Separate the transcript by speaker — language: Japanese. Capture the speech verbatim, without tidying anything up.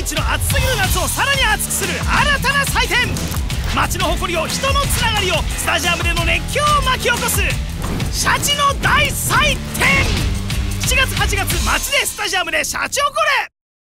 Speaker 1: 日の熱すぎる夏をさらに熱くする新たな祭典。街の誇りを、人のつながりを、スタジアムでの熱狂を巻き起こすシャチの大祭典。しちがつはちがつ、街でスタジアムでシャチをこれ。